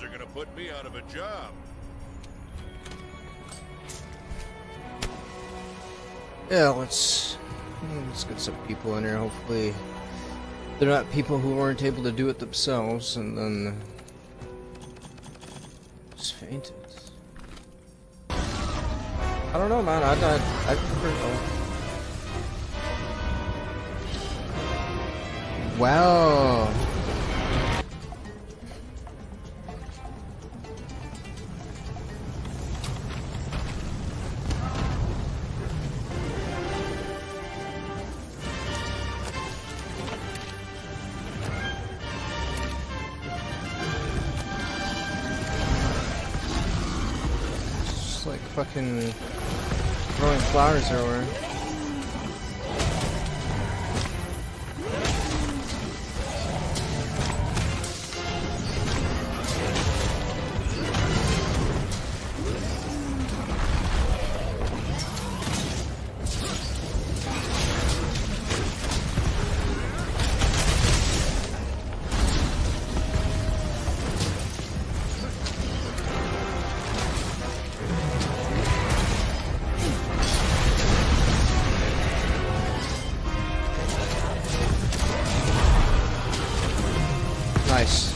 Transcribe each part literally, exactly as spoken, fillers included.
are gonna put me out of a job. Yeah, let's let's get some people in here. Hopefully, they're not people who weren't able to do it themselves and then just fainted. I don't know, man. I I I prefer no. Wow. Fucking throwing flowers everywhere. Nice.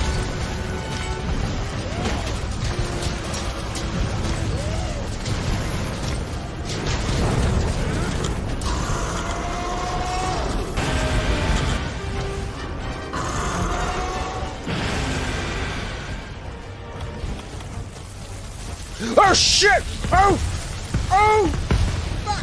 Oh shit! Oh! Oh! Fuck!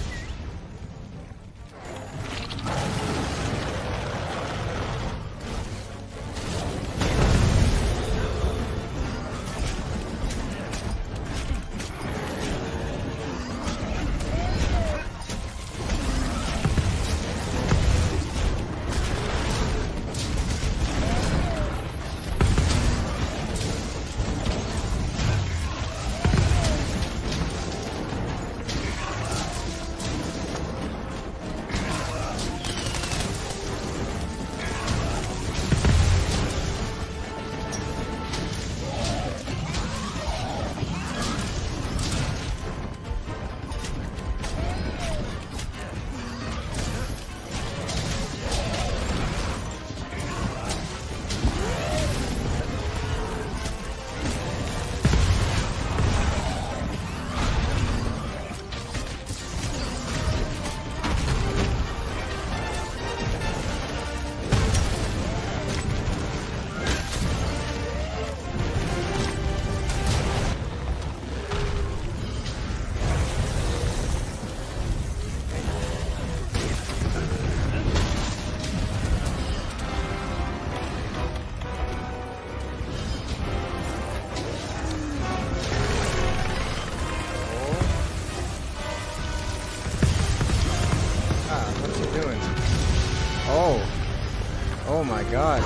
Oh my god.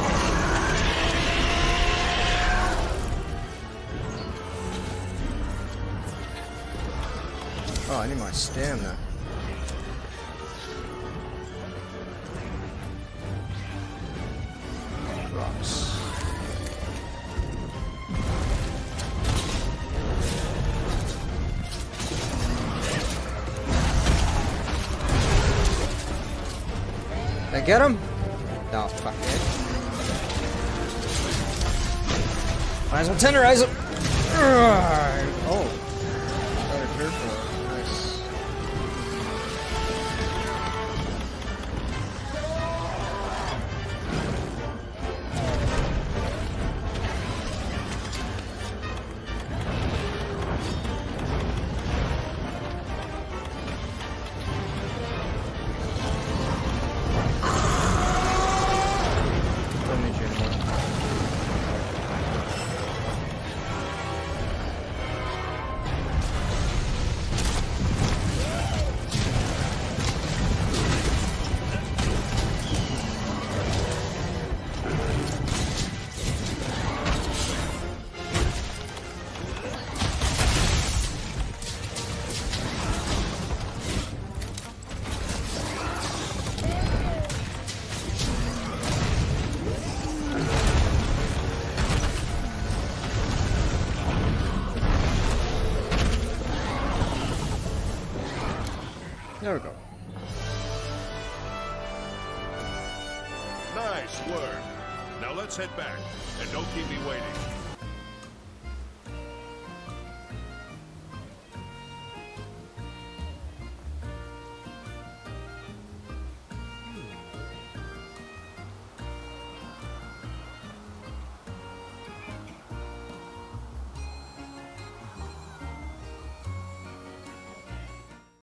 Oh, I need my stamina. Rocks. Did I get him? No, fuck it. Might as well tenderize him. Oh. Better careful. Nice. There we go. Nice work. Now let's head back, and don't keep me waiting.